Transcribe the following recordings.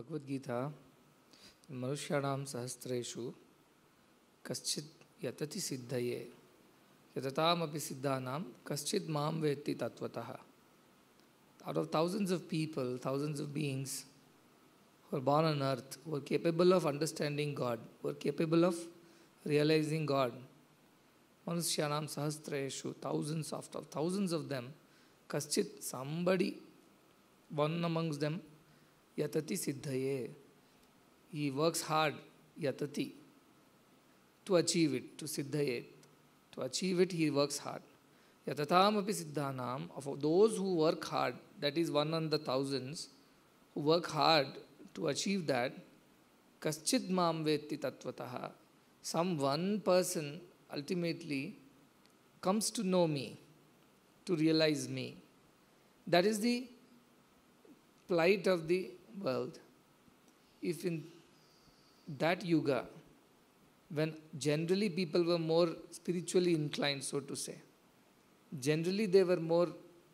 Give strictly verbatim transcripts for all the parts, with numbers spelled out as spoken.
Bhagavad Gita, Manushyanam Sahasreshu Kaschid Yatati Siddhaye Yatatam Api Siddhanam Kaschid Mam Vetti Tatvataha. Out of thousands of people, thousands of beings who are born on earth, who are capable of understanding God, who are capable of realizing God, Manushyanam Sahasreshu, thousands of thousands of them, Kaschid, somebody, one amongst them, Yatati Siddhaye. He works hard, Yatati, to achieve it, to Siddhaye. To achieve it, he works hard. Yatatam api Siddhanam, of those who work hard, that is one on the thousands, who work hard to achieve that, Kaschid Mam Vetti Tatvataha. Some one person ultimately comes to know me, to realize me. That is the plight of the world. If in that yuga, when generally people were more spiritually inclined, so to say, generally they were more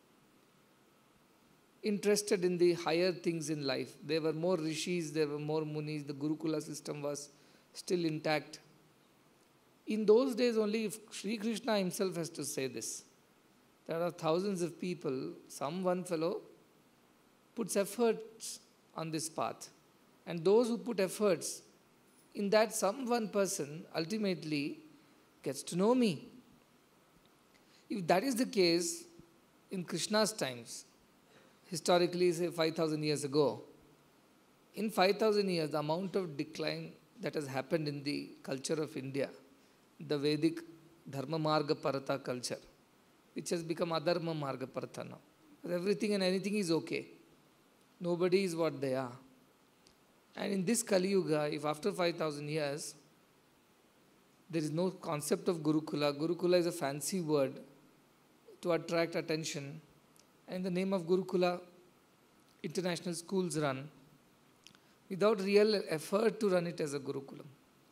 interested in the higher things in life. There were more rishis, there were more munis, the Gurukula system was still intact. In those days only, if Sri Krishna himself has to say this, there are thousands of people, some one fellow puts efforts on this path. And those who put efforts, in that some one person ultimately gets to know me. If that is the case in Krishna's times, historically say five thousand years ago, in five thousand years the amount of decline that has happened in the culture of India, the Vedic Dharma Marga Parata culture, which has become Adharma Marga Parata now. Everything and anything is okay. Nobody is what they are. And in this Kali Yuga, if after five thousand years, there is no concept of Gurukula, Gurukula is a fancy word to attract attention. And in the name of Gurukula, international schools run without real effort to run it as a Gurukulam.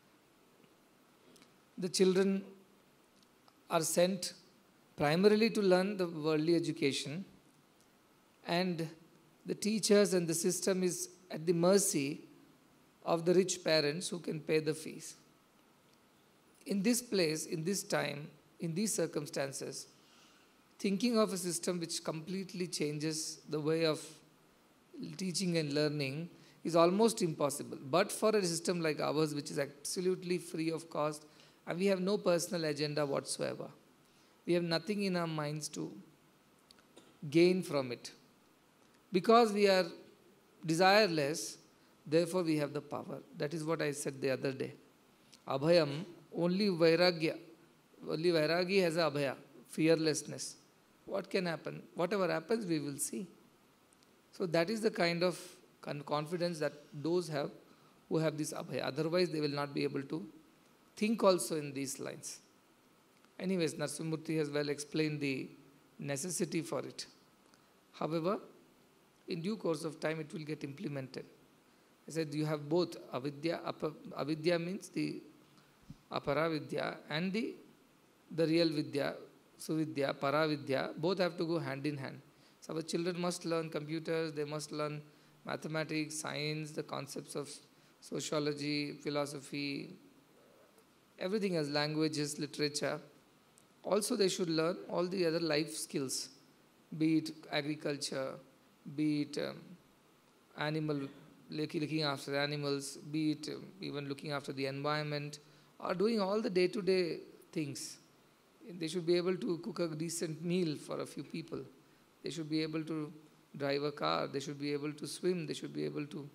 The children are sent primarily to learn the worldly education, and the teachers and the system is at the mercy of the rich parents who can pay the fees. In this place, in this time, in these circumstances, thinking of a system which completely changes the way of teaching and learning is almost impossible. But for a system like ours, which is absolutely free of cost, and we have no personal agenda whatsoever, we have nothing in our minds to gain from it. Because we are desireless, therefore we have the power. That is what I said the other day. Abhayam, only Vairagya, only Vairagi has a Abhaya, fearlessness. What can happen? Whatever happens, we will see. So that is the kind of confidence that those have who have this Abhaya. Otherwise, they will not be able to think also in these lines. Anyways, Narasimhamurthy has well explained the necessity for it. However, in due course of time, it will get implemented. I said you have both avidya. Apa, avidya means the aparavidya and the, the real vidya, suvidya, paravidya. Both have to go hand in hand. So our children must learn computers, they must learn mathematics, science, the concepts of sociology, philosophy, everything as languages, literature. Also they should learn all the other life skills, be it agriculture, be it um, animal, looking after animals, be it um, even looking after the environment, or doing all the day-to-day things. They should be able to cook a decent meal for a few people. They should be able to drive a car. They should be able to swim. They should be able to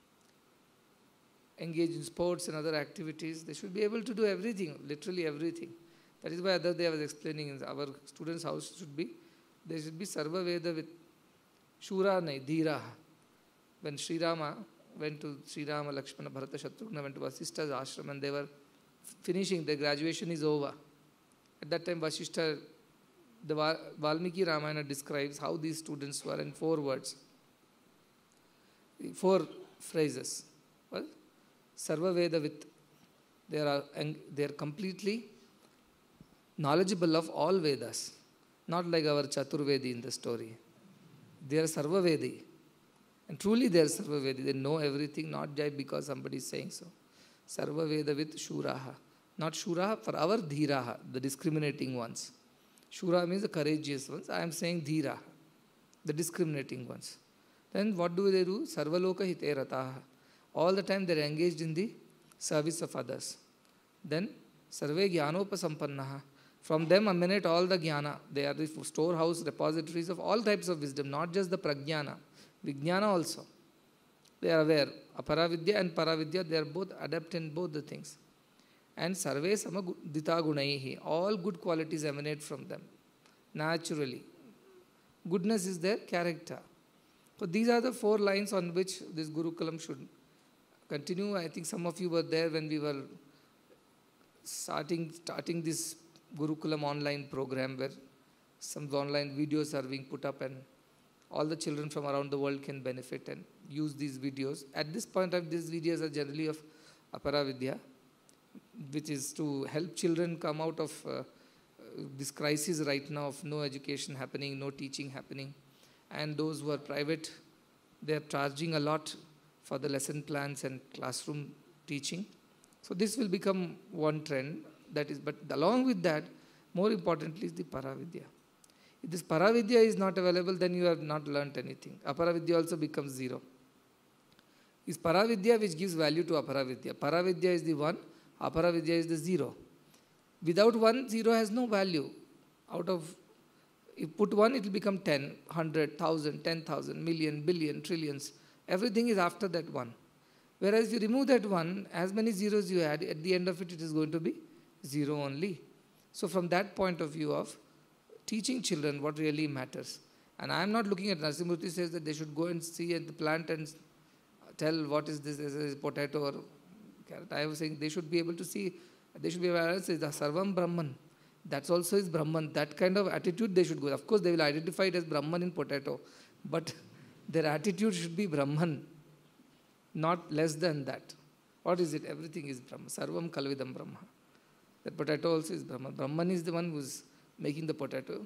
engage in sports and other activities. They should be able to do everything, literally everything. That is why other day I was explaining, our students' house should be, there should be Sarva Veda with Shura Nai, Dhiraha. When Sri Rama went to Sri Rama, Lakshmana, Bharata, Shatrughna, went to Vasishta's ashram and they were finishing, their graduation is over. At that time, Vasishta, the Valmiki Ramayana describes how these students were in four words, four phrases. Well, Sarva Veda with, they are, they are completely knowledgeable of all Vedas, not like our Chaturvedi in the story. They are Sarva Vedi. And truly they are Sarva Vedi. They know everything, not just because somebody is saying so. Sarva Veda with Shuraha. Not Shuraha, for our Dhiraha, the discriminating ones. Shura means the courageous ones. I am saying Dhiraha, the discriminating ones. Then what do they do? Sarvaloka hite rataha. All the time they are engaged in the service of others. Then Sarve Jnanopasampannaha. From them emanate all the jnana. They are the storehouse, repositories of all types of wisdom, not just the prajnana, vijnana also. They are aware. Aparavidya and Paravidya, they are both adept in both the things. And Sarve Samadita Gunaihi. All good qualities emanate from them, naturally. Goodness is their character. So these are the four lines on which this Gurukulam should continue. I think some of you were there when we were starting, starting this Gurukulam online program, where some online videos are being put up and all the children from around the world can benefit and use these videos. At this point of these videos are generally of Aparavidya, which is to help children come out of uh, this crisis right now of no education happening, no teaching happening. And those who are private, they are charging a lot for the lesson plans and classroom teaching. So this will become one trend. That is, but along with that, more importantly is the Paravidya. If this Paravidya is not available, then you have not learnt anything. Aparavidya also becomes zero. It's Paravidya which gives value to Aparavidya. Paravidya is the one, Aparavidya is the zero. Without one, zero has no value. Out of, if put one, it will become ten, hundred, thousand, ten thousand, million, billion, trillions. Everything is after that one. Whereas if you remove that one, as many zeros you add, at the end of it, it is going to be zero only. So from that point of view of teaching children what really matters. And I am not looking at, Narasimhamurthy says that they should go and see at the plant and tell what is this, is this potato or carrot. I was saying they should be able to see, they should be aware of the Sarvam Brahman. That's also is Brahman. That kind of attitude they should go. Of course, they will identify it as Brahman in potato, but their attitude should be Brahman, not less than that. What is it? Everything is Brahma. Sarvam Kalvidam Brahma. That potato also is Brahman. Brahman is the one who is making the potato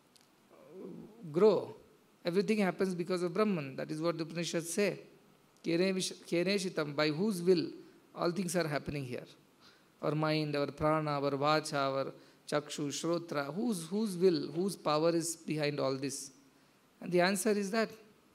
grow. Everything happens because of Brahman. That is what the Upanishads say. Kene Shitam, by whose will all things are happening here. Our mind, our prana, our vacha, our chakshu, shrotra, whose, whose will, whose power is behind all this? And the answer is that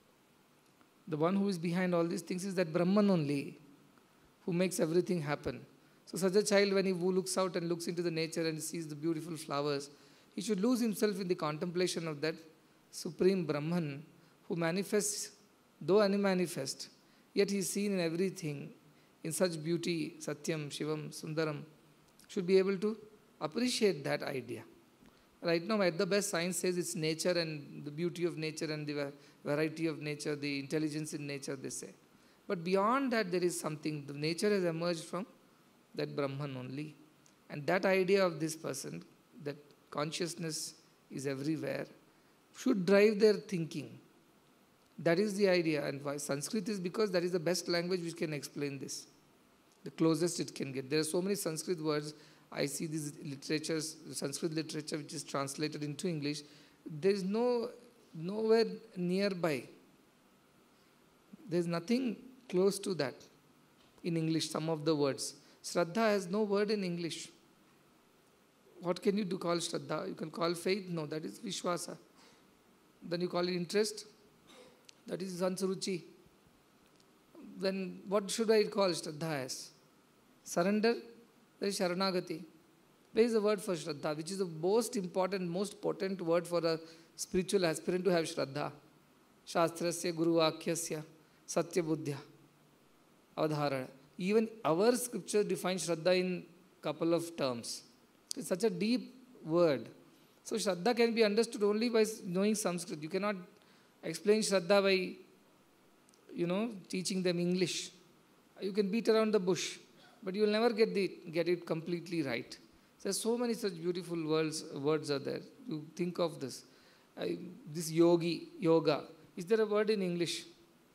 the one who is behind all these things is that Brahman only, who makes everything happen. So such a child, when he looks out and looks into the nature and sees the beautiful flowers, he should lose himself in the contemplation of that supreme Brahman who manifests, though unmanifest, yet he is seen in everything in such beauty, Satyam, Shivam, Sundaram. Should be able to appreciate that idea. Right now, at the best, science says it's nature and the beauty of nature and the variety of nature, the intelligence in nature, they say. But beyond that, there is something. The nature has emerged from that Brahman only. And that idea of this person, that consciousness is everywhere, should drive their thinking. That is the idea. And why Sanskrit is because that is the best language which can explain this. The closest it can get. There are so many Sanskrit words. I see these literatures, Sanskrit literature which is translated into English. There is no, nowhere nearby. There is nothing close to that in English, some of the words. Shraddha has no word in English. What can you do call Shraddha? You can call faith? No, that is Vishwasa. Then you call it interest? That is Sansaruchi. Then what should I call Shraddha as? Surrender? That is Sharanagati. Where is the word for Shraddha, which is the most important, most potent word for a spiritual aspirant to have Shraddha? Shastrasya, Guru Vakyasya, Satya Buddhya, Avadharana. Even our scripture defines Shraddha in couple of terms. It's such a deep word. So Shraddha can be understood only by knowing Sanskrit. You cannot explain Shraddha by, you know, teaching them English. You can beat around the bush, but you will never get, the, get it completely right. There's so many such beautiful words, words are there. You think of this. I, this yogi, yoga. Is there a word in English?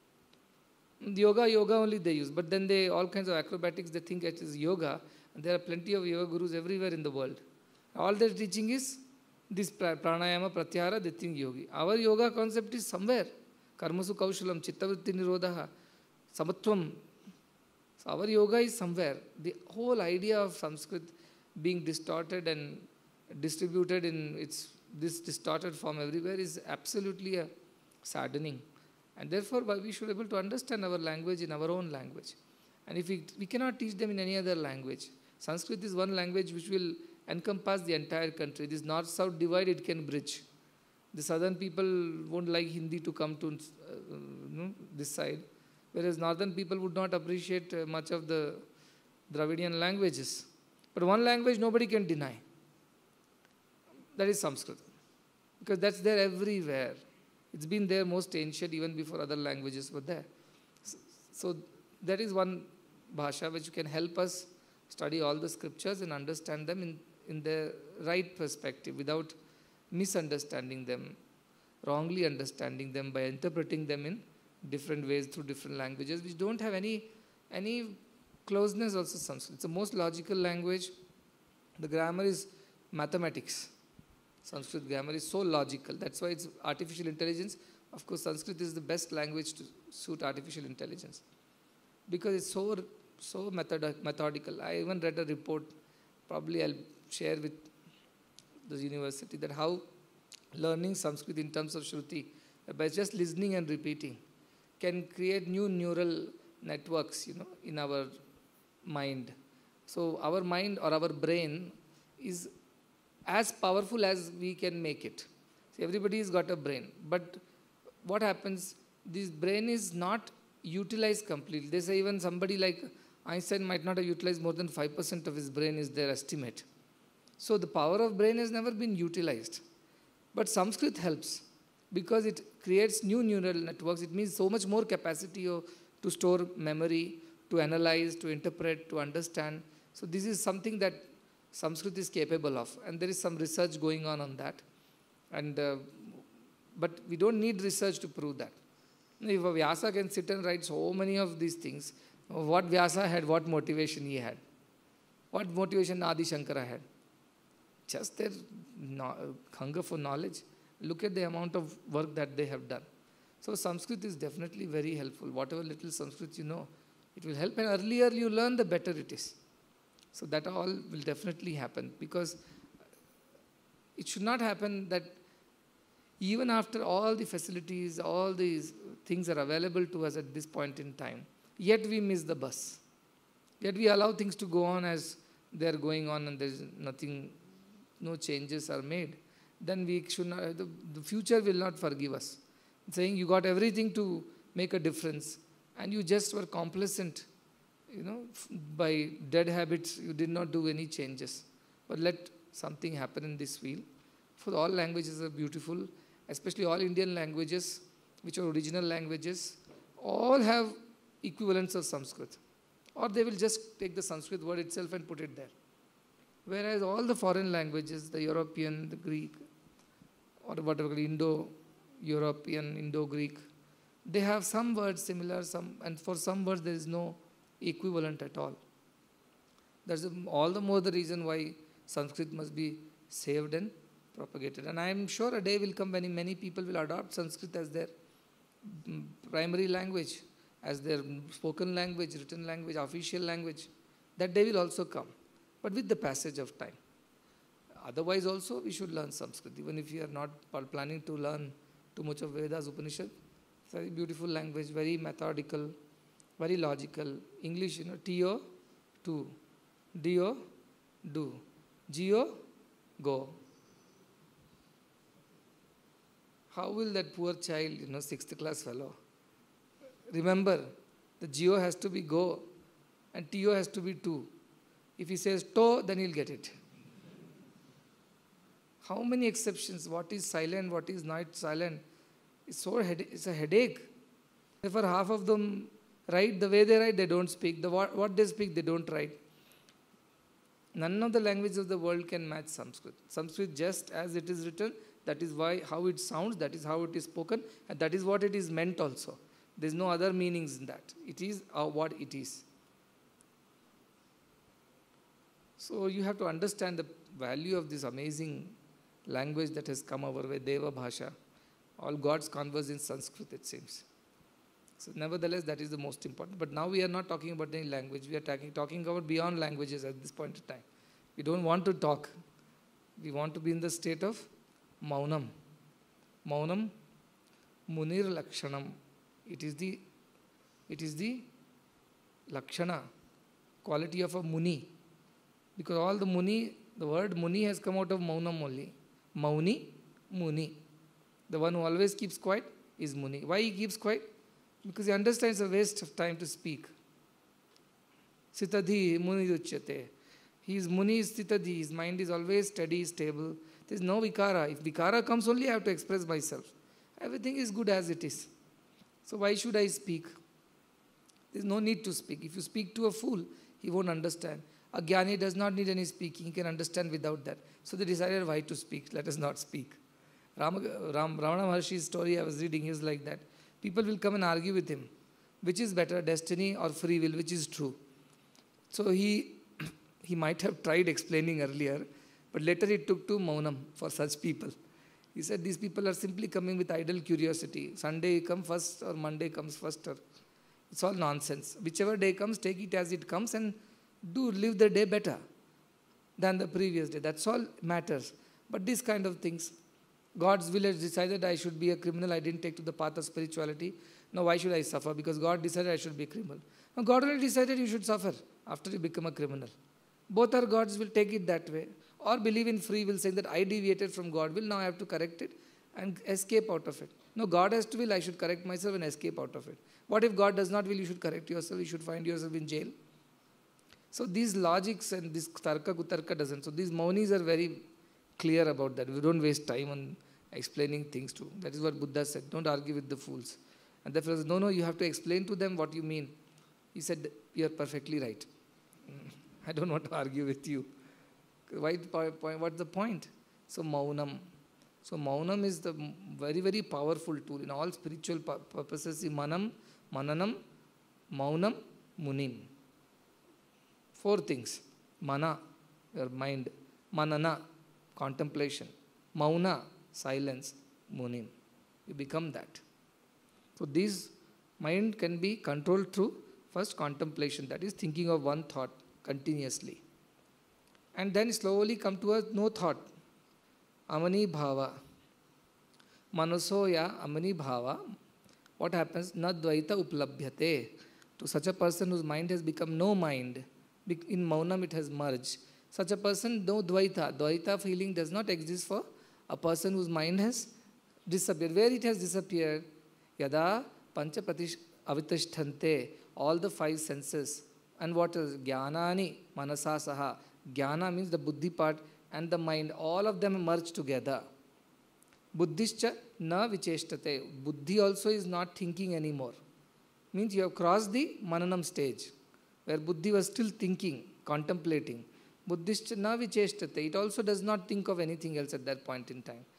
Yoga, yoga only they use. But then they, all kinds of acrobatics, they think it is yoga. And there are plenty of yoga gurus everywhere in the world. All their teaching is this pranayama, pratyahara, they think yogi. Our yoga concept is somewhere, Karmasu kaushalam, chittavritti nirodha, samatvam. So our yoga is somewhere. The whole idea of Sanskrit being distorted and distributed in its this distorted form everywhere is absolutely a saddening. And therefore, we should be able to understand our language in our own language. And if we, we cannot teach them in any other language. Sanskrit is one language which will encompass the entire country. This north-south divide it can bridge. The southern people won't like Hindi to come to uh, you know, this side, whereas northern people would not appreciate uh, much of the Dravidian languages. But one language nobody can deny. That is Sanskrit. Because that's there everywhere. It's been there most ancient, even before other languages were there. So, so that is one bhasha which can help us study all the scriptures and understand them in, in the right perspective without misunderstanding them, wrongly understanding them by interpreting them in different ways through different languages which don't have any, any closeness also. Sanskrit. It's the most logical language. The grammar is mathematics. Sanskrit grammar is so logical. That's why it's artificial intelligence. Of course, Sanskrit is the best language to suit artificial intelligence because it's so, so method, methodical. I even read a report, probably I'll share with the university, that how learning Sanskrit in terms of Shruti, by just listening and repeating, can create new neural networks, you know, in our mind. So our mind or our brain is as powerful as we can make it. See, everybody's got a brain, but what happens, this brain is not utilized completely. They say even somebody like Einstein might not have utilized more than five percent of his brain is their estimate. So the power of brain has never been utilized. But Sanskrit helps because it creates new neural networks. It means so much more capacity to store memory, to analyze, to interpret, to understand. So this is something that Sanskrit is capable of, and there is some research going on on that. And uh, but we don't need research to prove that. If a Vyasa can sit and write so many of these things, what Vyasa had, what motivation he had, what motivation Adi Shankara had, just their no, hunger for knowledge. Look at the amount of work that they have done. So Sanskrit is definitely very helpful. Whatever little Sanskrit you know, it will help. And earlier you learn, the better it is. So that all will definitely happen, because it should not happen that even after all the facilities, all these things are available to us at this point in time, yet we miss the bus. Yet we allow things to go on as they are going on and there is nothing, no changes are made. Then we should not, the, the future will not forgive us. Saying you got everything to make a difference and you just were complacent, you know, by dead habits, you did not do any changes. But let something happen in this field. For all languages are beautiful, especially all Indian languages, which are original languages, all have equivalents of Sanskrit. Or they will just take the Sanskrit word itself and put it there. Whereas all the foreign languages, the European, the Greek, or whatever, Indo-European, Indo-Greek, they have some words similar, some, and for some words there is no equivalent at all. That's all the more the reason why Sanskrit must be saved and propagated. And I am sure a day will come when many people will adopt Sanskrit as their primary language, as their spoken language, written language, official language. That day will also come, but with the passage of time. Otherwise also we should learn Sanskrit, even if you are not planning to learn too much of Vedas, Upanishad. It's a very beautiful language, very methodical, very logical. English, you know, T O, to, D O, do, G O, go. How will that poor child, you know, sixth class fellow, remember, the G O has to be go and T O has to be to. If he says to, then he'll get it. How many exceptions? What is silent, what is not silent? It's, so it's a headache. Therefore, half of them write the way they write, they don't speak. The what, what they speak, they don't write. None of the languages of the world can match Sanskrit. Sanskrit, just as it is written, that is why how it sounds, that is how it is spoken, and that is what it is meant also. There is no other meanings in that. It is uh, what it is. So you have to understand the value of this amazing language that has come our way, Deva Bhasha, All gods converse in Sanskrit, it seems. So nevertheless, that is the most important. But now we are not talking about any language. We are talking, talking about beyond languages at this point in time. We don't want to talk. We want to be in the state of Maunam. Maunam Munir Lakshanam. It is the, it is the Lakshana, quality of a Muni. Because all the Muni, the word Muni has come out of Maunam only. Mauni, Muni. The one who always keeps quiet is Muni. Why he keeps quiet? Because he understands it's a waste of time to speak. Sitadhi Muni Uchyate. He is Muni is Sitadhi. His mind is always steady, stable. There is no Vikara. If Vikara comes only, I have to express myself. Everything is good as it is. So why should I speak? There is no need to speak. If you speak to a fool, he won't understand. A Jnani does not need any speaking. He can understand without that. So they decided why to speak. Let us not speak. Ram, Ram, Ramana Maharshi's story I was reading is like that. People will come and argue with him. Which is better, destiny or free will? Which is true? So he, he might have tried explaining earlier, but later it took to Maunam for such people. He said these people are simply coming with idle curiosity. Sunday comes first or Monday comes first. Or it's all nonsense. Whichever day comes, take it as it comes and do live the day better than the previous day. That's all matters. But these kind of things, God's will has decided I should be a criminal. I didn't take to the path of spirituality. Now why should I suffer? Because God decided I should be a criminal. Now God already decided you should suffer after you become a criminal. Both our gods will take it that way. Or believe in free will, saying that I deviated from God will, now I have to correct it and escape out of it. No, God has to will, I should correct myself and escape out of it. What if God does not will, you should correct yourself, you should find yourself in jail? So these logics and this tarka kutarka doesn't. So these maunis are very clear about that. We don't waste time on explaining things to. That is what Buddha said. Don't argue with the fools. And the fellow said, no, no, you have to explain to them what you mean. He said, you are perfectly right. I don't want to argue with you. Why, what's the point? So Maunam. So Maunam is the very, very powerful tool in all spiritual purposes. Manam, Mananam, Maunam, Munim. Four things. Mana, your mind. Manana, contemplation. Mauna, silence. Munim. You become that. So this mind can be controlled through first contemplation. That is thinking of one thought continuously. And then slowly come to a no thought. Amani bhava. Manasoya amani bhava. What happens? Na dvaita uplabhyate. To such a person whose mind has become no mind, in Maunam it has merged. Such a person, no dvaita. Dvaita feeling does not exist for a person whose mind has disappeared. Where it has disappeared? Yada pancha pratish avitashtante. All the five senses. And what is jnanani manasa saha? Jnana means the buddhi part and the mind. All of them merge together. Buddhischa na vicheshtate. Buddhi also is not thinking anymore. Means you have crossed the mananam stage, where buddhi was still thinking, contemplating. Buddhischa na vicheshtate. It also does not think of anything else at that point in time.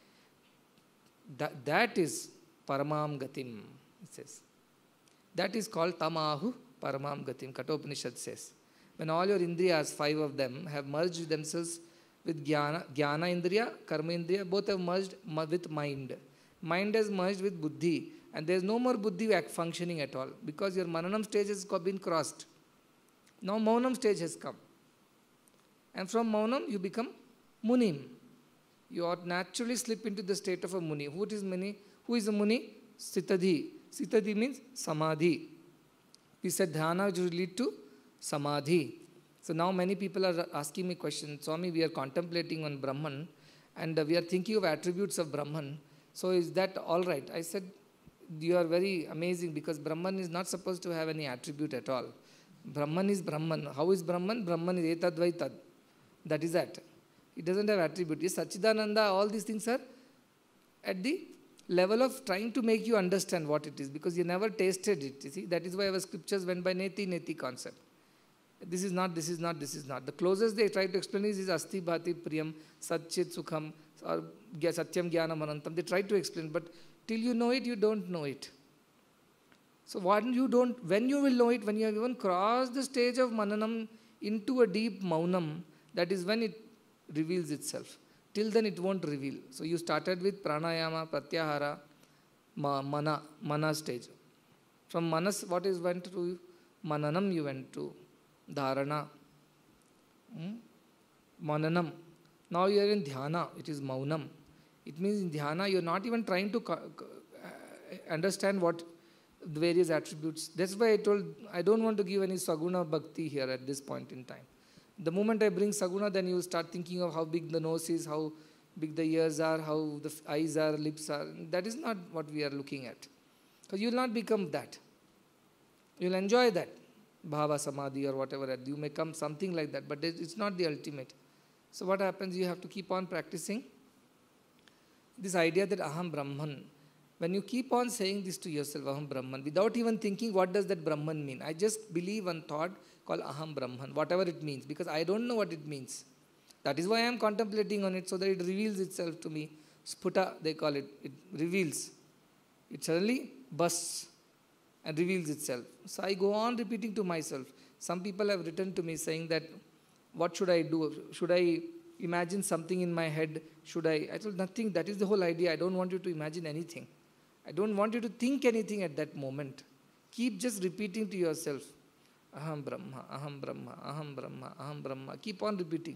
That, that is paramam gatim, it says. That is called tamahu paramam gatim. Kathopanishad says. When all your indriyas, five of them, have merged themselves with jnana, jnana indriya, karma indriya, both have merged with mind. Mind has merged with buddhi. And there is no more buddhi functioning at all. Because your mananam stage has been crossed. Now maunam stage has come. And from maunam you become munim. You ought naturally slip into the state of a muni. Who is muni? Who is a muni? Sitadhi. Sitadhi means samadhi. We said dhyana which will lead to samadhi. So now many people are asking me questions. Swami, we are contemplating on Brahman and we are thinking of attributes of Brahman. So is that all right? I said, you are very amazing because Brahman is not supposed to have any attribute at all. Brahman is Brahman. How is Brahman? Brahman is etadvaitad. That is that. It doesn't have attribute. Yes, Sachidananda, all these things are at the level of trying to make you understand what it is because you never tasted it. You see, that is why our scriptures went by neti neti concept. This is not, this is not, this is not. The closest they try to explain is, is asti bhati priyam, satchit sukham, or satyam jnanam anantam. They try to explain, but till you know it, you don't know it. So when you don't, when you will know it, when you have even crossed the stage of mananam into a deep maunam, that is when it reveals itself. Till then it won't reveal. So you started with pranayama, pratyahara, ma, mana, mana stage. From manas, what is went to mananam, you went to dharana, hmm? mananam. Now you are in dhyana, it is maunam. It means in dhyana, you are not even trying to co- co- uh, understand what the various attributes. That's why I told, I don't want to give any saguna bhakti here at this point in time. The moment I bring saguna, then you start thinking of how big the nose is, how big the ears are, how the eyes are, lips are. That is not what we are looking at. Because you will not become that. You will enjoy that. Bhava, samadhi or whatever. You may come something like that, but it's not the ultimate. So what happens? You have to keep on practicing this idea that aham Brahman. When you keep on saying this to yourself, aham Brahman, without even thinking what does that Brahman mean. I just believe one thought called aham Brahman, whatever it means, because I don't know what it means. That is why I am contemplating on it, so that it reveals itself to me. Sputa, they call it. It reveals. It suddenly bursts and reveals itself. So I go on repeating to myself. Some people have written to me saying that, what should I do? Should I imagine something in my head? Should I? I told nothing. That is the whole idea. I don't want you to imagine anything. I don't want you to think anything at that moment. Keep just repeating to yourself. Aham Brahma, Aham Brahma, Aham Brahma, Aham Brahma. Keep on repeating.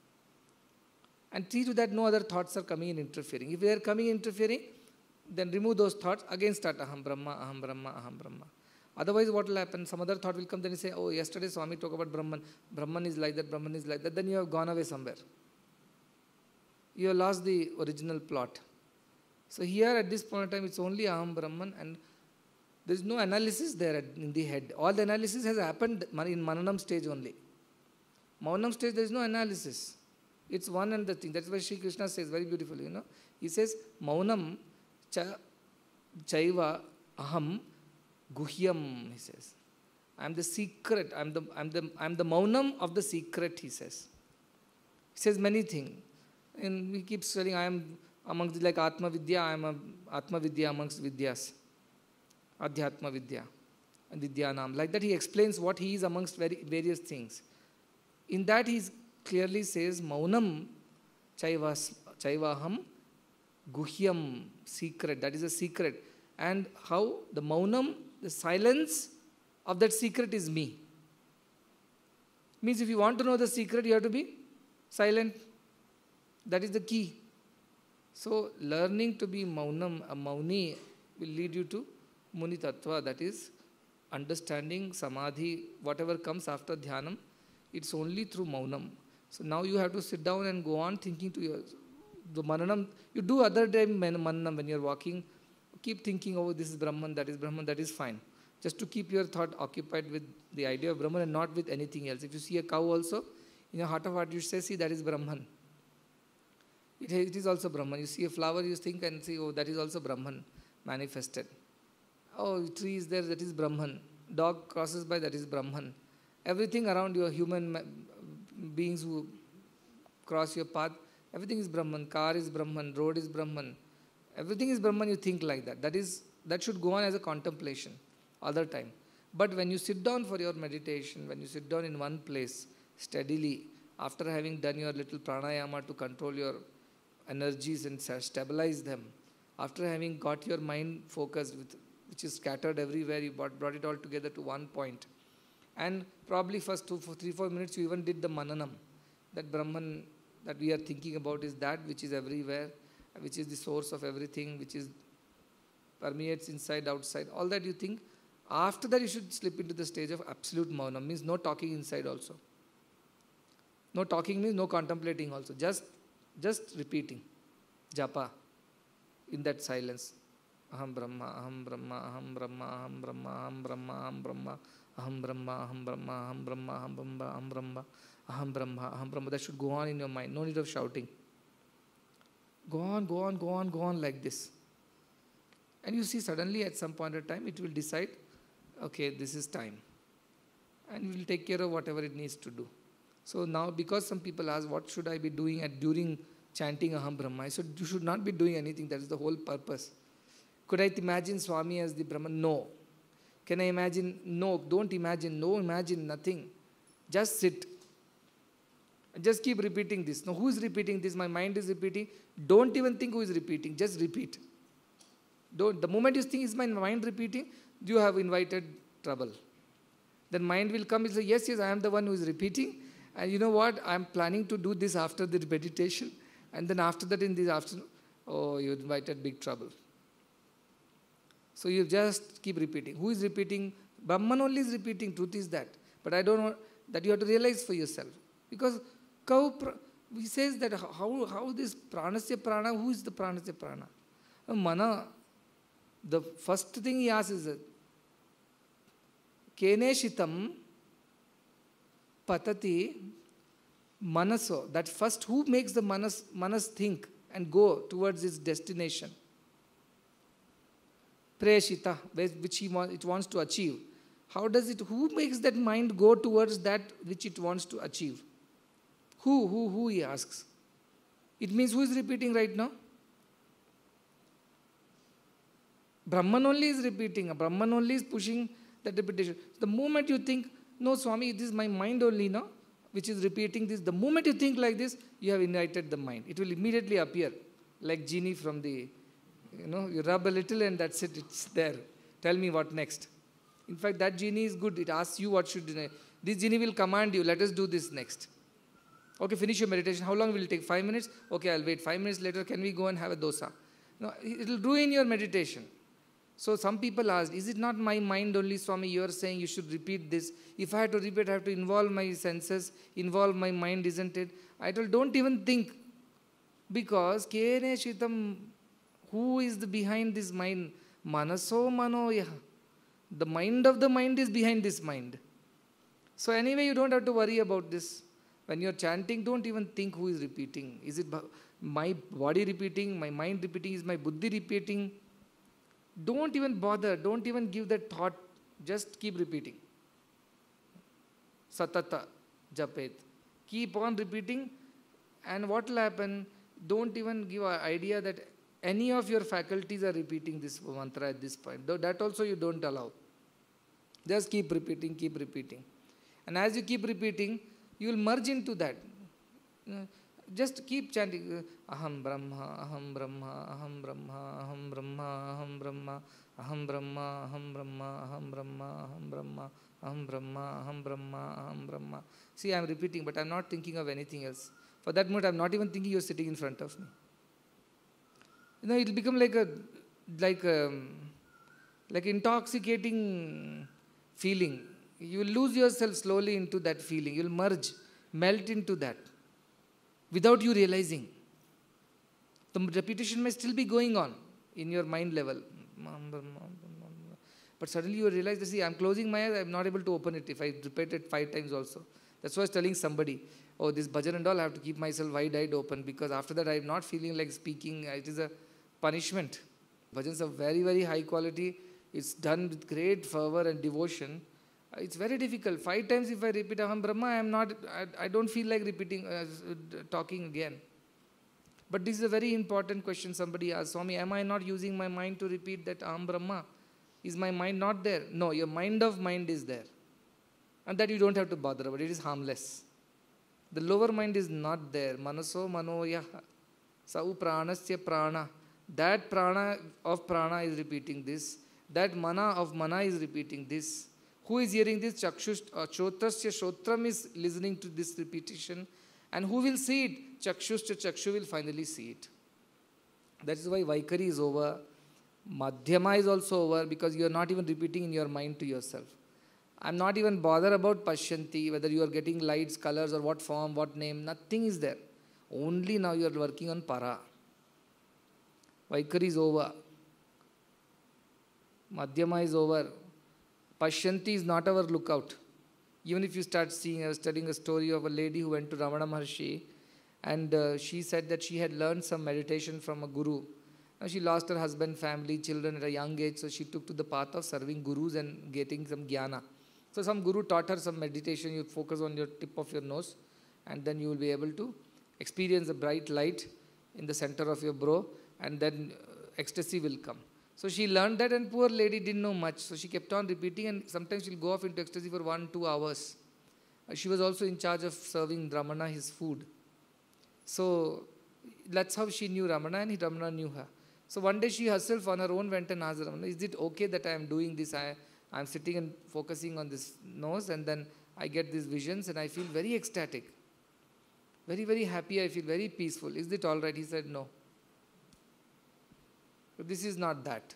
And see to that no other thoughts are coming and interfering. If they are coming and interfering, then remove those thoughts. Again start Aham Brahma, Aham Brahma, Aham Brahma. Otherwise what will happen? Some other thought will come, then you say, oh, yesterday Swami talked about Brahman. Brahman is like that, Brahman is like that. Then you have gone away somewhere. You have lost the original plot. So here at this point in time, it's only Aham Brahman, and there is no analysis there in the head. All the analysis has happened in Mananam stage only. Maunam stage, there is no analysis. It's one and the thing. That's why Sri Krishna says very beautifully, you know. He says, Maunam cha chaiva aham guhyam, he says. I am the secret. I am the, I am the, I am the Maunam of the secret, he says. He says many things. And he keeps telling, I am amongst the, like Atma Vidya, I am a Atma Vidya amongst Vidyas. Adhyatma Vidya and Vidyanam. Like that he explains what he is amongst very, various things. In that he clearly says, Maunam chaivas, chaivaham guhyam, secret. That is a secret. And how the Maunam, the silence of that secret is me. Means if you want to know the secret, you have to be silent. That is the key. So learning to be Maunam, a Mauni, will lead you to Muni Tattva, that is understanding Samadhi, whatever comes after Dhyanam, it's only through Maunam. So now you have to sit down and go on thinking to your, the Mananam. You do other time Mananam when you are walking, keep thinking, oh, this is Brahman, that is Brahman, that is fine. Just to keep your thought occupied with the idea of Brahman and not with anything else. If you see a cow also, in your heart of heart you say, see, that is Brahman. It, it is also Brahman. You see a flower, you think and say, oh, that is also Brahman manifested. Oh, tree is there, that is Brahman. Dog crosses by, that is Brahman. Everything around you, human beings who cross your path, everything is Brahman. Car is Brahman, road is Brahman. Everything is Brahman, you think like that. That is, that should go on as a contemplation all the time. But when you sit down for your meditation, when you sit down in one place steadily, after having done your little pranayama to control your energies and stabilize them, after having got your mind focused, with, which is scattered everywhere, you brought, brought it all together to one point. And probably first two, four, three, four minutes, you even did the mananam. That Brahman that we are thinking about is that which is everywhere, which is the source of everything, which is permeates inside, outside. All that you think. After that, you should slip into the stage of absolute maunam, means no talking inside also. No talking means no contemplating also. Just, just repeating. Japa. In that silence. Aham Brahma, Aham Brahma, Aham Brahma, Aham Brahma, Aham Brahma, Aham Brahma, Aham Brahma, Aham Brahma, Aham Brahma, Aham Brahma, Aham Brahma, Aham Brahma, Aham Brahma. That should go on in your mind. No need of shouting. Go on, go on, go on, go on like this. And you see suddenly at some point of time it will decide, okay, this is time. And you will take care of whatever it needs to do. So now because some people ask, what should I be doing at during chanting Aham Brahma? I said, you should not be doing anything. That is the whole purpose. Could I imagine Swami as the Brahman? No. Can I imagine? No. Don't imagine. No, imagine nothing. Just sit. Just keep repeating this. Now, who is repeating this? My mind is repeating. Don't even think who is repeating. Just repeat. Don't. The moment you think, is my mind repeating, you have invited trouble. Then mind will come and say, yes, yes, I am the one who is repeating. And you know what? I am planning to do this after the meditation. And then after that, in the afternoon, oh, you invited big trouble. So you just keep repeating. Who is repeating? Brahman only is repeating. Truth is that. But I don't want that you have to realize for yourself. Because cow, he says that how, how this pranasya prana, who is the pranasya prana? Mana, the first thing he asks is, Kene shitam patati manaso. That first, who makes the manas, manas think and go towards its destination? Preshita, which he want, it wants to achieve. How does it, who makes that mind go towards that which it wants to achieve? Who, who, who, he asks. It means who is repeating right now? Brahman only is repeating. Brahman only is pushing that repetition. The moment you think, no, Swami, this is my mind only, no, which is repeating this. The moment you think like this, you have invited the mind. It will immediately appear like genie from the, you know, you rub a little and that's it, it's there. Tell me what next. In fact, that genie is good. It asks you what should, this genie will command you, let us do this next. Okay, finish your meditation. How long will it take? Five minutes? Okay, I'll wait. Five minutes later, can we go and have a dosa? No, it will ruin your meditation. So some people asked, is it not my mind only, Swami? You are saying you should repeat this. If I have to repeat, I have to involve my senses, involve my mind, isn't it? I told, don't even think. Because Kene Shitam, who is the behind this mind? Manaso manoya. The mind of the mind is behind this mind. So anyway, you don't have to worry about this. When you're chanting, don't even think who is repeating. Is it my body repeating, my mind repeating, is my buddhi repeating? Don't even bother. Don't even give that thought. Just keep repeating. Satata japet. Keep on repeating. And what will happen? Don't even give an idea that any of your faculties are repeating this mantra at this point. Though that also you don't allow. Just keep repeating, keep repeating. And as you keep repeating, you will merge into that. Just keep chanting. Aham Brahma, Aham Brahma, Aham Brahma, Aham Brahma, Aham Brahma, Aham Brahma, Aham Brahma, Aham Brahma, Aham Brahma, Aham Brahma, Aham Brahma, Aham Brahma. See, I am repeating, but I am not thinking of anything else. For that moment, I am not even thinking you are sitting in front of me. You know, it will become like a, like a, like intoxicating feeling. You will lose yourself slowly into that feeling. You will merge, melt into that without you realizing. The repetition may still be going on in your mind level. But suddenly you realize, see, I am closing my eyes, I am not able to open it if I repeat it five times also. That's why I was telling somebody, oh, this bhajan and all, I have to keep myself wide-eyed open because after that I am not feeling like speaking. It is a punishment. Bhajans are very, very high quality. It's done with great fervor and devotion. It's very difficult. Five times if I repeat Aham Brahma, I am not, I, I don't feel like repeating, uh, talking again. But this is a very important question somebody asked. Swami, am I not using my mind to repeat that Aham Brahma? Is my mind not there? No, your mind of mind is there. And that you don't have to bother about. It is harmless. The lower mind is not there. Manaso manoya. Sau pranasya prana. That prana of prana is repeating this. That mana of mana is repeating this. Who is hearing this? Chakshush, uh, Chotrasya Shotram is listening to this repetition. And who will see it? Chakshushya Chakshu will finally see it. That is why Vaikari is over. Madhyama is also over because you are not even repeating in your mind to yourself. I am not even bothered about Pashyanti, whether you are getting lights, colors or what form, what name. Nothing is there. Only now you are working on para. Vaikari is over. Madhyama is over. Pashyanti is not our lookout. Even if you start seeing, I was telling a story of a lady who went to Ramana Maharshi and uh, she said that she had learned some meditation from a guru. Now she lost her husband, family, children at a young age, so she took to the path of serving gurus and getting some jnana. So some guru taught her some meditation. You focus on your tip of your nose and then you will be able to experience a bright light in the center of your brow and then ecstasy will come. So she learned that and poor lady didn't know much. So she kept on repeating and sometimes she'll go off into ecstasy for one, two hours. She was also in charge of serving Ramana his food. So that's how she knew Ramana and Ramana knew her. So one day she herself on her own went and asked Ramana, is it okay that I am doing this? I am sitting and focusing on this nose, and then I get these visions and I feel very ecstatic. Very, very happy, I feel very peaceful. Is it all right? He said, no. But this is not that.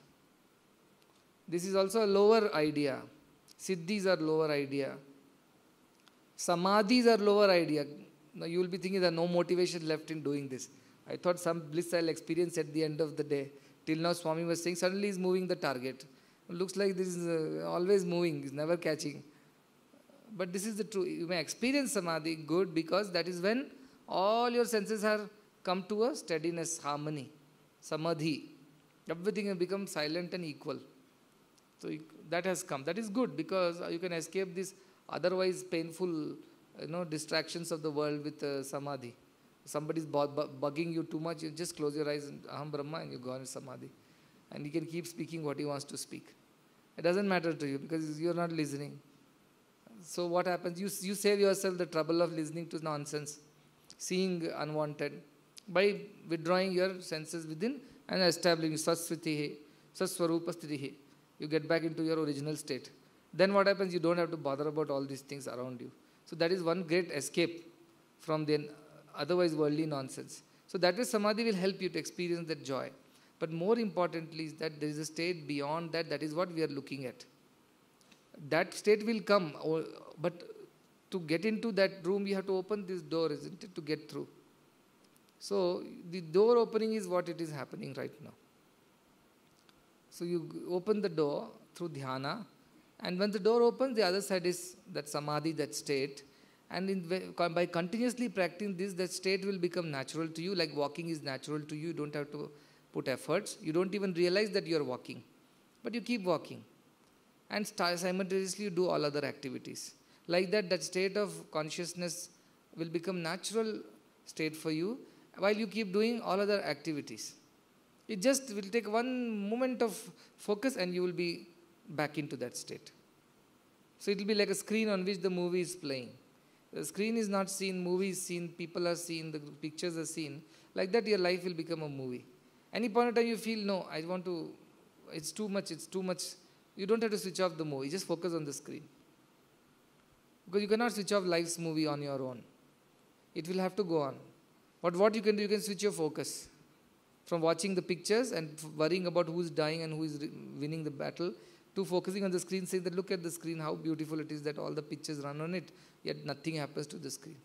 This is also a lower idea. Siddhis are lower idea. Samadhis are lower idea. Now you will be thinking there is no motivation left in doing this. I thought some bliss I'll experience at the end of the day. Till now Swami was saying, suddenly he's moving the target. It looks like this is uh, always moving, he's never catching. But this is the truth. You may experience Samadhi, good, because that is when all your senses are come to a steadiness, harmony, Samadhi. Everything has become silent and equal. So that has come. That is good, because you can escape this otherwise painful, you know, distractions of the world with uh, Samadhi. Somebody is bu bu bugging you too much, you just close your eyes and Aham Brahma and you go on in Samadhi. And you can keep speaking what he wants to speak. It doesn't matter to you because you are not listening. So what happens? You, you save yourself the trouble of listening to nonsense, seeing unwanted, by withdrawing your senses within and establishing Sasvitihi, Saswarupastitihi. You get back into your original state. Then what happens? You don't have to bother about all these things around you. So that is one great escape from the otherwise worldly nonsense. So that way Samadhi will help you to experience that joy. But more importantly is that there is a state beyond that, that is what we are looking at. That state will come, but to get into that room, you have to open this door, isn't it, to get through. So the door opening is what it is happening right now. So you open the door through dhyana, and when the door opens, the other side is that samadhi, that state. And in, by continuously practicing this, that state will become natural to you, like walking is natural to you. You don't have to put efforts. You don't even realize that you are walking, but you keep walking. And simultaneously you do all other activities. Like that, that state of consciousness will become natural state for you while you keep doing all other activities. It just will take one moment of focus and you will be back into that state. So it will be like a screen on which the movie is playing. The screen is not seen, movie is seen, people are seen, the pictures are seen. Like that your life will become a movie. Any point of time you feel, no, I want to, it's too much, it's too much. You don't have to switch off the movie, just focus on the screen. Because you cannot switch off life's movie on your own. It will have to go on. But what you can do, you can switch your focus from watching the pictures and worrying about who is dying and who is winning the battle to focusing on the screen, saying that look at the screen, how beautiful it is that all the pictures run on it, yet nothing happens to the screen.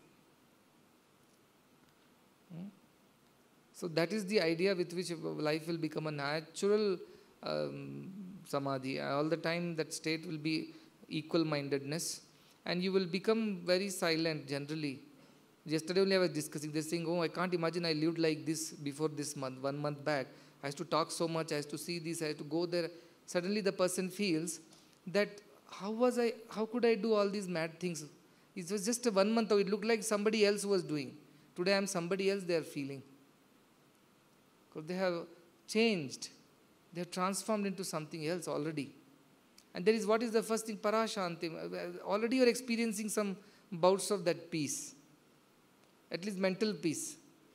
Hmm? So that is the idea with which life will become a natural um, samadhi. All the time that state will be equal-mindedness, and you will become very silent generally. Yesterday only I was discussing this thing, oh, I can't imagine I lived like this before this month, one month back. I used to talk so much, I used to see this, I used to go there. Suddenly the person feels that how was I, how could I do all these mad things? It was just a one month ago, it looked like somebody else was doing. Today I am somebody else they are feeling. Because they have changed. They have transformed into something else already. And there is, what is the first thing? Parashanti. Already you are experiencing some bouts of that peace. At least mental peace.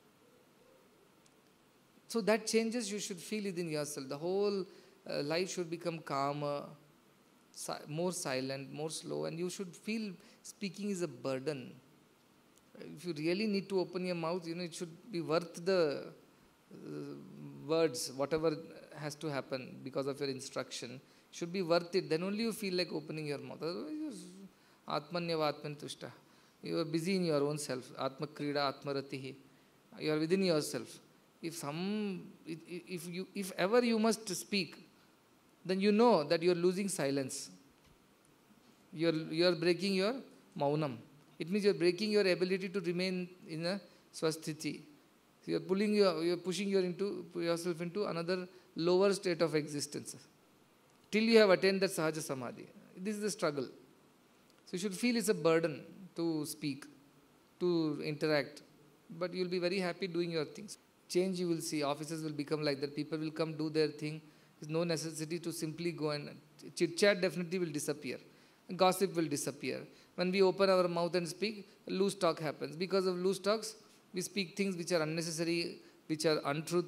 So that changes you should feel within yourself. The whole uh, life should become calmer, si more silent, more slow. And you should feel speaking is a burden. If you really need to open your mouth, you know, it should be worth the uh, words, whatever has to happen because of your instruction. Should be worth it. Then only you feel like opening your mouth. Otherwise, Atmanyava Atmantushta. You are busy in your own self. Atma Krida, Atma Ratihi. You are within yourself. If some, if you, if ever you must speak, then you know that you are losing silence. You are, you are breaking your maunam. It means you are breaking your ability to remain in a swasthiti. So you are pulling your, you are pushing your into, yourself into another lower state of existence. Till you have attained that Sahaja Samadhi. This is the struggle. So you should feel it's a burden to speak, to interact. But you will be very happy doing your things. Change you will see. Offices will become like that. People will come do their thing. There's no necessity to simply go and chit-chat definitely will disappear. Gossip will disappear. When we open our mouth and speak, loose talk happens. Because of loose talks, we speak things which are unnecessary, which are untruth,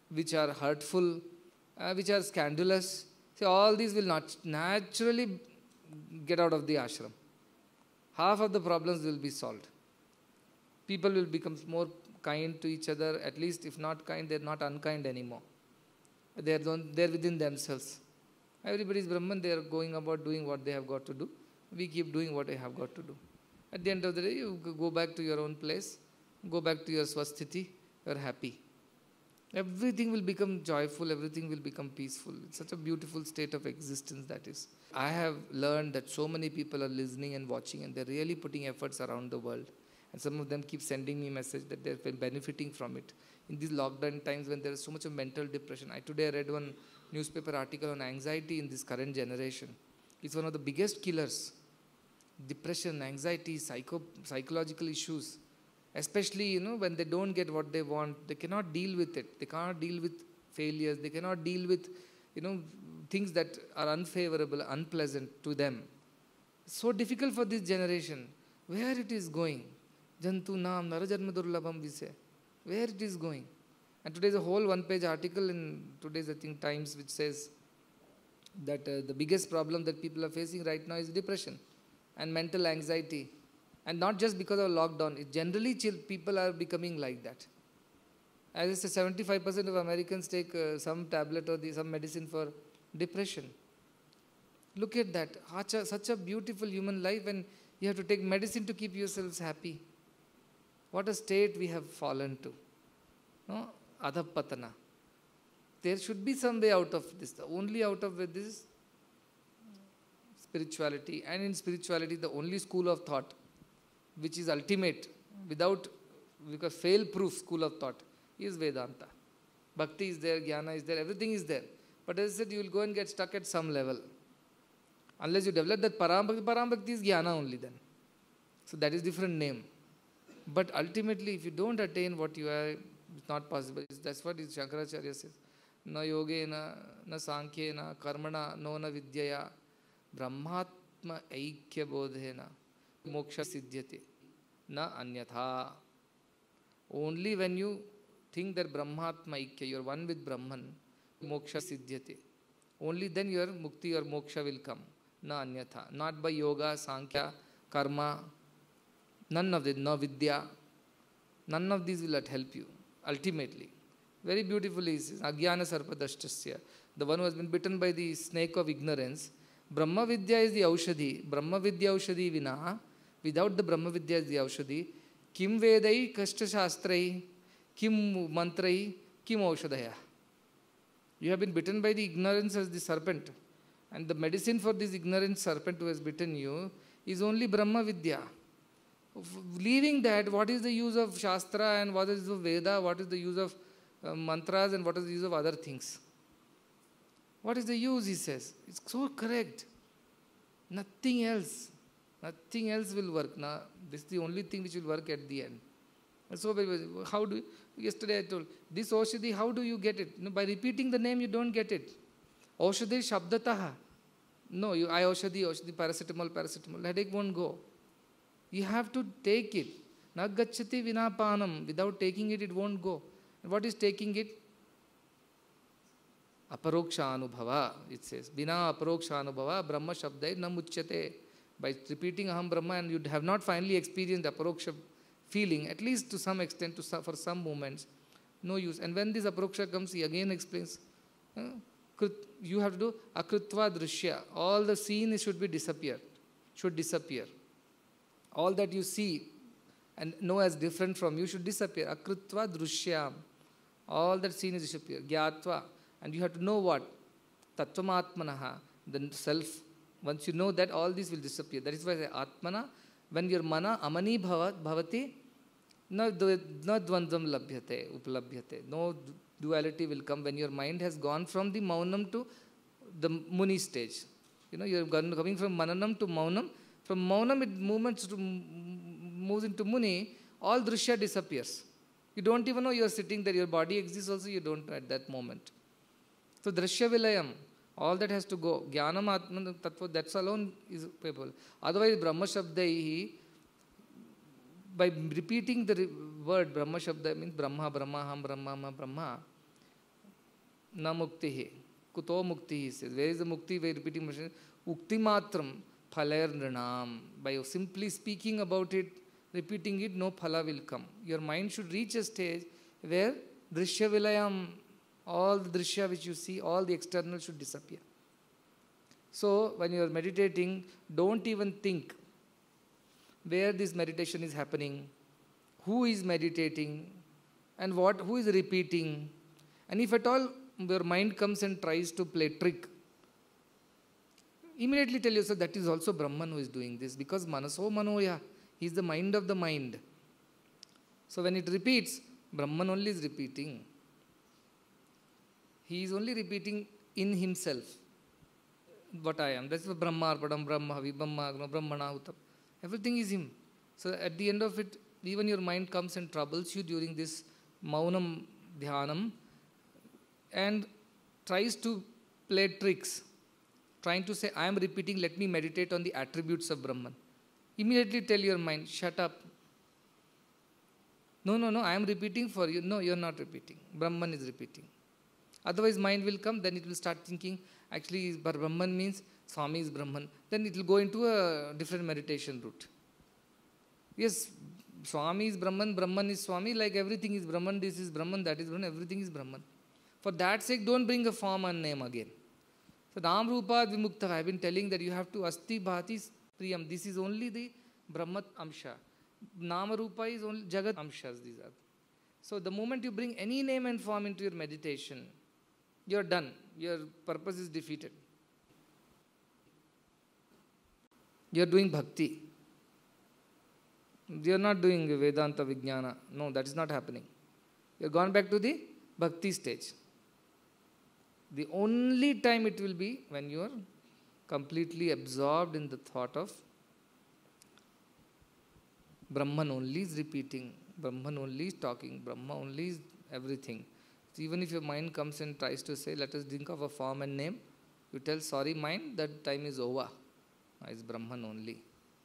which are hurtful, uh, which are scandalous. See, all these will not naturally get out of the ashram. Half of the problems will be solved. People will become more kind to each other, at least if not kind, they're not unkind anymore. They're, they're within themselves. Everybody is Brahman, they are going about doing what they have got to do. We keep doing what I have got to do. At the end of the day, you go back to your own place, go back to your swasthiti, you are happy. Everything will become joyful, everything will become peaceful. It's such a beautiful state of existence that is. I have learned that so many people are listening and watching, and they're really putting efforts around the world. And some of them keep sending me message that they've been benefiting from it. In these lockdown times when there is so much of mental depression. I today read one newspaper article on anxiety in this current generation. It's one of the biggest killers. Depression, anxiety, psycho, psychological issues. Especially, you know, when they don't get what they want, they cannot deal with it. They cannot deal with failures. They cannot deal with, you know, things that are unfavorable, unpleasant to them. It's so difficult for this generation. Where it is going? Jantu naam narajanma durlabham we say. Where it is going? And today is a whole one-page article in today's, I think, Times, which says that uh, the biggest problem that people are facing right now is depression and mental anxiety. And not just because of lockdown. It generally, people are becoming like that. As I said, seventy-five percent of Americans take uh, some tablet or the, some medicine for depression. Look at that. Such a, such a beautiful human life, and you have to take medicine to keep yourselves happy. What a state we have fallen to. No? Adhapatana. There should be some way out of this. The only out of this is spirituality. And in spirituality, the only school of thought which is ultimate, without, because fail-proof school of thought, is Vedanta. Bhakti is there, Jnana is there, everything is there. But as I said, you will go and get stuck at some level. Unless you develop that Parambhakti, Parambhakti is Jnana only then. So that is different name. But ultimately, if you don't attain what you are, it's not possible. That's what Shankaracharya says. Na yogena, na sankhena, karmana, no na vidyaya, brahmatma aikya bodhena, moksha siddhyate, na anyatha. Only when you think that brahmatma aikya, you are one with Brahman, moksha siddhyate. Only then your mukti or moksha will come. Na anyatha. Not by yoga, sankhya, karma, none of it, no vidya. None of these will not help you, ultimately. Very beautifully, he says, Agyana sarpadashtasya. The one who has been bitten by the snake of ignorance. Brahma vidya is the aushadhi. Brahma vidya aushadhi vina. Without the Brahma vidya is the aushadhi. Kim vedai kashta shastrai. Kim mantrai. Kim aushadaya. You have been bitten by the ignorance as the serpent. And the medicine for this ignorant serpent who has bitten you is only Brahma vidya. Leaving that, what is the use of Shastra and what is the Veda, what is the use of uh, mantras and what is the use of other things? What is the use, he says. It's so correct. Nothing else. Nothing else will work. Now, this is the only thing which will work at the end. And so, how do you, yesterday I told, this Oshadhi, how do you get it? You know, by repeating the name, you don't get it. Oshadhi Shabdataha. No, you, I Oshadhi, Oshadhi, paracetamol, paracetamol. Headache won't go. You have to take it. Nagachati vinapanam. Without taking it, it won't go. And what is taking it? Aparoksha anubhava, it says. Bina aparoksha anubhava, Brahma shabdai namuchyate. By repeating Aham Brahma, and you have not finally experienced aparoksha feeling, at least to some extent, to some, for some moments, no use. And when this aparoksha comes, he again explains, uh, you have to do akrutva drishya. All the seen should be disappeared, should disappear. All that you see and know as different from you should disappear. Akrutva drushyam. All that seen is disappear. Gyatva. And you have to know what? Tattvamatmanaha. The self. Once you know that, all this will disappear. That is why I say Atmana. When your mana amani bhavati, na dvandvam labhyate, uplabhyate. No duality will come when your mind has gone from the maunam to the muni stage. You know, you are coming from mananam to maunam. From maunam, it movements to, moves into muni, all drishya disappears. You don't even know you are sitting there. Your body exists also, you don't know at that moment. So drishya vilayam, all that has to go. Jnanam atman tattva, that's alone is capable. Otherwise, Brahma Shabdaihi, by repeating the word Brahma Shabda, means Brahma, Brahma, Ham, Brahma, Ma, Brahma, na muktihi. Kuto mukti, he says. Where is the mukti? By repeating mention. Ukti matram phalayar nrinam. By simply speaking about it, repeating it, no phala will come. Your mind should reach a stage where drishya vilayam, all the drishya which you see, all the external should disappear. So, when you are meditating, don't even think where this meditation is happening, who is meditating, and what, who is repeating. And if at all your mind comes and tries to play trick, immediately tell yourself that is also Brahman who is doing this, because manaso manoya, he is the mind of the mind. So when it repeats, Brahman only is repeating. He is only repeating in himself what I am. That's the Brahma, Arpadam, Brahma, Vibhamma, Agno, Brahmana, Hutam. Everything is him. So at the end of it, even your mind comes and troubles you during this Maunam Dhyanam and tries to play tricks, trying to say, I am repeating, let me meditate on the attributes of Brahman. Immediately tell your mind, shut up. No, no, no, I am repeating for you. No, you are not repeating. Brahman is repeating. Otherwise, mind will come, then it will start thinking, actually, Brahman means Swami is Brahman. Then it will go into a different meditation route. Yes, Swami is Brahman, Brahman is Swami, like everything is Brahman, this is Brahman, that is Brahman, everything is Brahman. For that sake, don't bring a form and name again. So, Nam Rupa Vimukta, I have been telling that you have to Asti Bhati Priyam. This is only the Brahmat Amsha. Nama Rupa is only Jagat Amshas, these are. So, the moment you bring any name and form into your meditation, you are done. Your purpose is defeated. You are doing bhakti. You are not doing Vedanta Vijnana. No, that is not happening. You have gone back to the bhakti stage. The only time it will be when you are completely absorbed in the thought of Brahman only is repeating, Brahman only is talking, Brahma only is everything. So even if your mind comes and tries to say, let us think of a form and name, you tell, sorry mind, that time is over. It's Brahman only.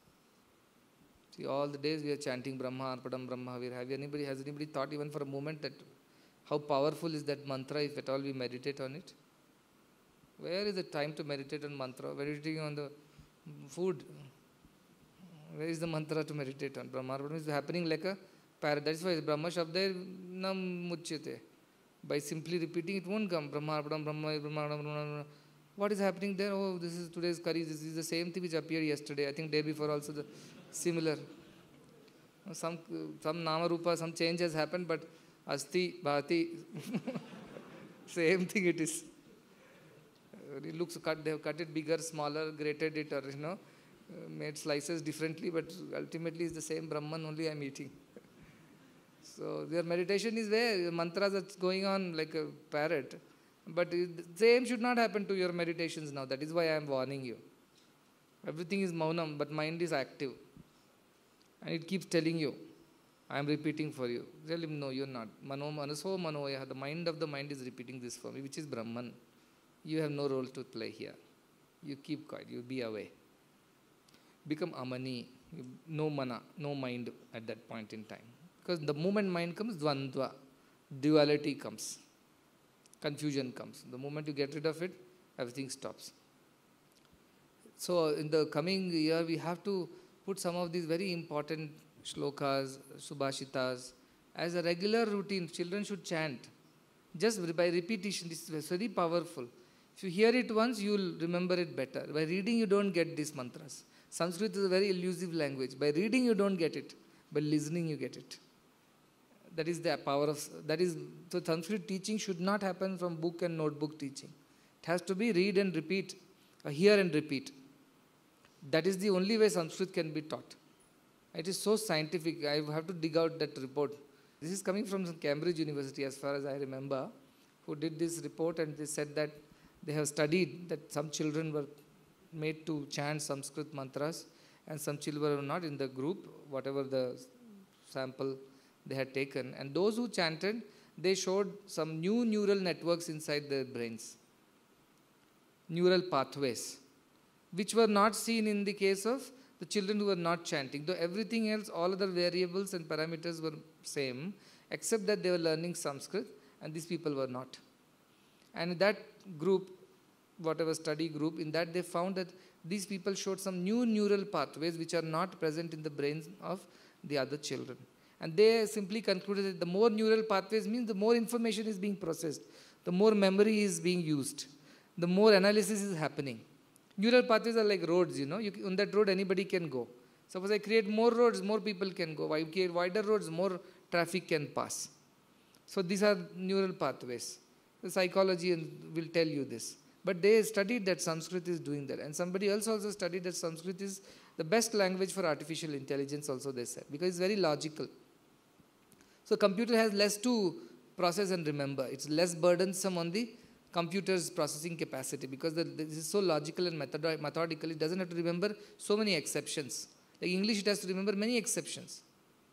See, all the days we are chanting Brahma, Arpadam, Brahma, Havir. Have anybody, has anybody thought even for a moment that how powerful is that mantra if at all we meditate on it? Where is the time to meditate on mantra? Meditating on the food. Where is the mantra to meditate on? Brahma, Arpadam is happening like a parrot. That's why Brahma Shabda nam muchyate. By simply repeating, it won't come. Brahma, Arpadam, Brahma, Brahma, Brahma. What is happening there? Oh, this is today's curry. This is the same thing which appeared yesterday. I think day before also the similar. Some some Nama Rupa, some change has happened, but Asti, Bhati, same thing it is. It looks cut, they have cut it bigger, smaller, grated it, or you know, made slices differently, but ultimately it's the same Brahman only I am eating. So your meditation is there, your mantras are going on like a parrot. But the same should not happen to your meditations now. That is why I am warning you. Everything is maunam, but mind is active. And it keeps telling you, I am repeating for you. Tell him, no, you are not. Mano manaso manoya. The mind of the mind is repeating this for me, which is Brahman. You have no role to play here. You keep quiet. You be away. Become amani. You, no mana, no mind at that point in time. Because the moment mind comes, dvandva, duality comes. Confusion comes. The moment you get rid of it, everything stops. So in the coming year, we have to put some of these very important shlokas, subhashitas, as a regular routine. Children should chant. Just by repetition, this is very powerful. If you hear it once, you will remember it better. By reading, you don't get these mantras. Sanskrit is a very elusive language. By reading, you don't get it. By listening, you get it. That is the power of, that is, so Sanskrit teaching should not happen from book and notebook teaching. It has to be read and repeat, or hear and repeat. That is the only way Sanskrit can be taught. It is so scientific, I have to dig out that report. This is coming from Cambridge University as far as I remember, who did this report, and they said that they have studied that some children were made to chant Sanskrit mantras and some children were not in the group, whatever the sample they had taken, and those who chanted, they showed some new neural networks inside their brains, neural pathways, which were not seen in the case of the children who were not chanting. Though everything else, all other variables and parameters were same, except that they were learning Sanskrit, and these people were not. And that group, whatever study group, in that they found that these people showed some new neural pathways which are not present in the brains of the other children. And they simply concluded that the more neural pathways means the more information is being processed, the more memory is being used, the more analysis is happening. Neural pathways are like roads, you know. You, on that road, anybody can go. Suppose I create more roads, more people can go. I create wider roads, more traffic can pass. So these are neural pathways. The psychology will tell you this. But they studied that Sanskrit is doing that. And somebody else also studied that Sanskrit is the best language for artificial intelligence also, they said, because it's very logical. So computer has less to process and remember. It's less burdensome on the computer's processing capacity because the, this is so logical and method, methodical. It doesn't have to remember so many exceptions. Like English, it has to remember many exceptions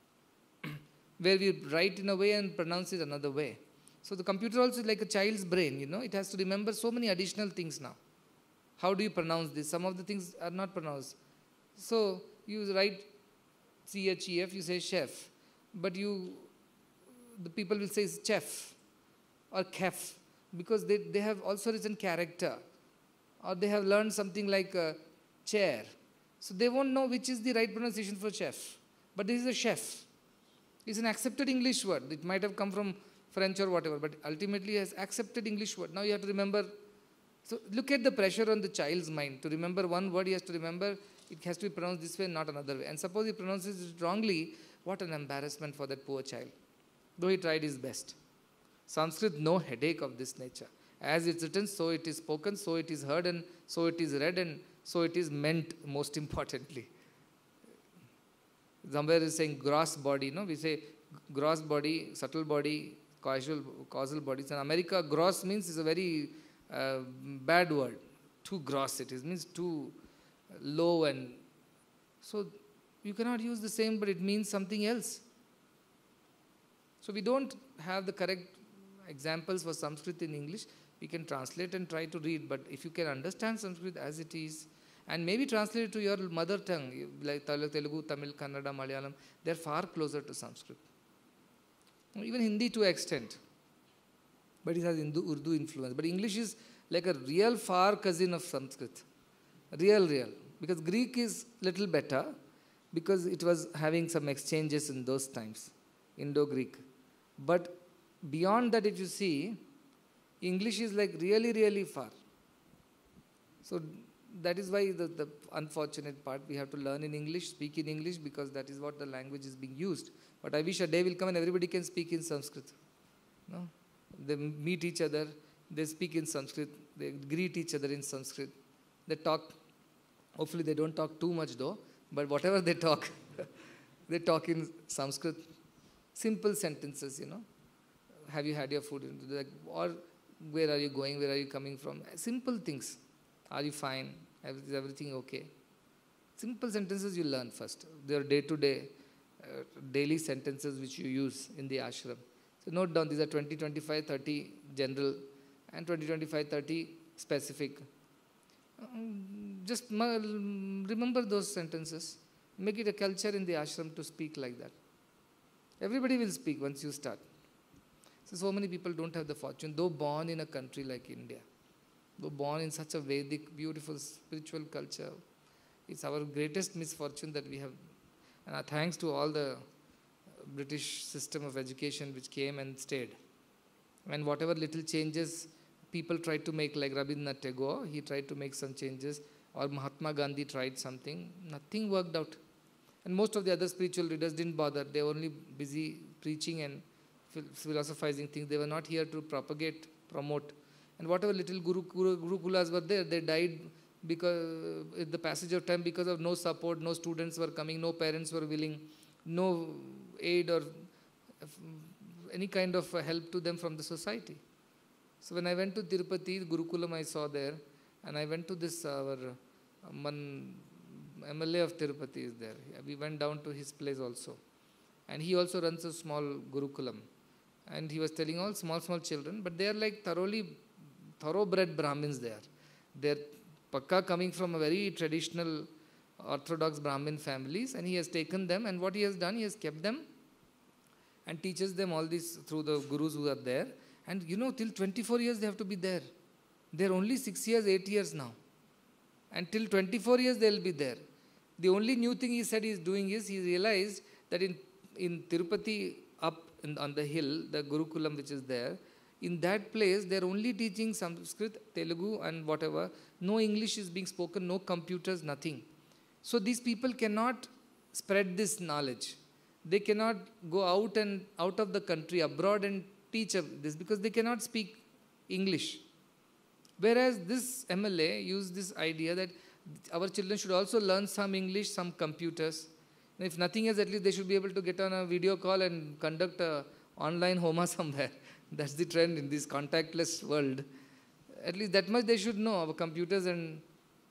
where we write in a way and pronounce it another way. So the computer also is like a child's brain, you know. It has to remember so many additional things now. How do you pronounce this? Some of the things are not pronounced. So you write C H E F, you say chef. But you, the people will say chef or kef because they, they have also written character or they have learned something like a chair. So they won't know which is the right pronunciation for chef. But this is a chef. It's an accepted English word. It might have come from French or whatever, but ultimately has accepted English word. Now you have to remember. So look at the pressure on the child's mind. To remember one word, he has to remember it has to be pronounced this way, not another way. And suppose he pronounces it wrongly, what an embarrassment for that poor child. Though he tried his best. Sanskrit, no headache of this nature. As it's written, so it is spoken, so it is heard, and so it is read, and so it is meant, most importantly. Somewhere is saying gross body, no? We say gross body, subtle body, causal, causal bodies. In America, gross means is a very uh, bad word. Too gross it is, means too low, and so you cannot use the same, but it means something else. So we don't have the correct examples for Sanskrit in English. We can translate and try to read, but if you can understand Sanskrit as it is, and maybe translate it to your mother tongue, like Telugu, Tamil, Kannada, Malayalam, they're far closer to Sanskrit. Even Hindi to an extent. But it has Hindu, Urdu influence. But English is like a real far cousin of Sanskrit. Real, real. Because Greek is little better because it was having some exchanges in those times. Indo-Greek. But beyond that, if you see, English is like really, really far. So that is why the, the unfortunate part, we have to learn in English, speak in English, because that is what the language is being used. But I wish a day will come and everybody can speak in Sanskrit. No? They meet each other, they speak in Sanskrit, they greet each other in Sanskrit. They talk, hopefully they don't talk too much though, but whatever they talk, they talk in Sanskrit. Simple sentences, you know. Have you had your food? Or where are you going? Where are you coming from? Simple things. Are you fine? Is everything okay? Simple sentences you learn first. They are day-to-day, uh, daily sentences which you use in the ashram. So note down, these are twenty, twenty-five, thirty general and twenty, twenty-five, thirty specific. Um, just remember those sentences. Make it a culture in the ashram to speak like that. Everybody will speak once you start. So, so many people don't have the fortune, though born in a country like India, though born in such a Vedic, beautiful, spiritual culture. It's our greatest misfortune that we have. And our thanks to all the British system of education which came and stayed. And whatever little changes people tried to make, like Rabindranath Tagore, he tried to make some changes, or Mahatma Gandhi tried something, nothing worked out. And most of the other spiritual leaders didn't bother. They were only busy preaching and philosophizing things. They were not here to propagate, promote. And whatever little guru, guru, gurukulas were there, they died because in the passage of time because of no support, no students were coming, no parents were willing, no aid or any kind of help to them from the society. So when I went to Tirupati, Gurukulam I saw there, and I went to this, our man, M L A of Tirupati is there. We went down to his place also. And he also runs a small Gurukulam. And he was telling all small, small children, but they are like thoroughly, thoroughbred Brahmins there. They're pakka coming from a very traditional orthodox Brahmin families, and he has taken them, and what he has done, he has kept them and teaches them all this through the gurus who are there, And you know, till twenty-four years they have to be there. They're only six years, eight years now. And till twenty-four years they'll be there. The only new thing he said he's doing is he realized that in, in Tirupati, up in, on the hill, the Gurukulam which is there, in that place they're only teaching Sanskrit, Telugu and whatever. No English is being spoken, no computers, nothing. So these people cannot spread this knowledge. They cannot go out and out of the country, abroad, and teach this because they cannot speak English. Whereas this M L A used this idea that our children should also learn some English, some computers. And if nothing else, at least they should be able to get on a video call and conduct a online Homa somewhere. That's the trend in this contactless world. At least that much they should know about computers. And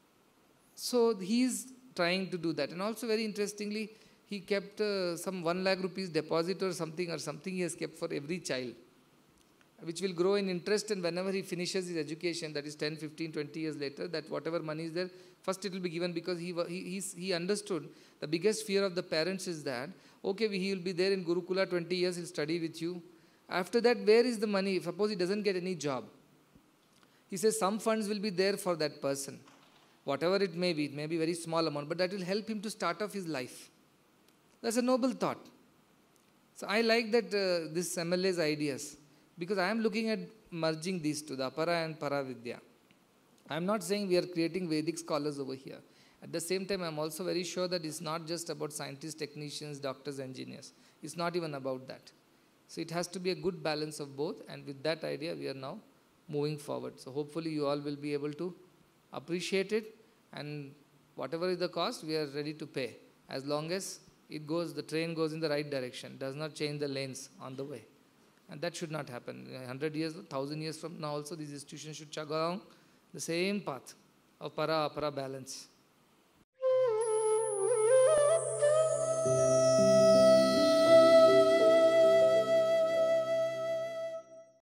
so he's trying to do that. And also very interestingly, he kept uh, some one lakh rupees deposit or something or something he has kept for every child, which will grow in interest, and whenever he finishes his education, that is ten, fifteen, twenty years later, that whatever money is there, first it will be given, because he, he, he understood the biggest fear of the parents is that, okay, he will be there in Gurukula twenty years, he'll study with you. After that, where is the money? Suppose he doesn't get any job. He says some funds will be there for that person. Whatever it may be, it may be very small amount, but that will help him to start off his life. That's a noble thought. So I like that uh, this M L A's ideas, because I am looking at merging these two, the Apara and Paravidya. I am not saying we are creating Vedic scholars over here. At the same time, I am also very sure that it's not just about scientists, technicians, doctors, engineers. It's not even about that. So it has to be a good balance of both, and with that idea, we are now moving forward. So hopefully you all will be able to appreciate it, and whatever is the cost, we are ready to pay, as long as it goes, the train goes in the right direction, does not change the lanes on the way. And that should not happen. one hundred years, one thousand years from now also, these institutions should chug along the same path of para-apara balance.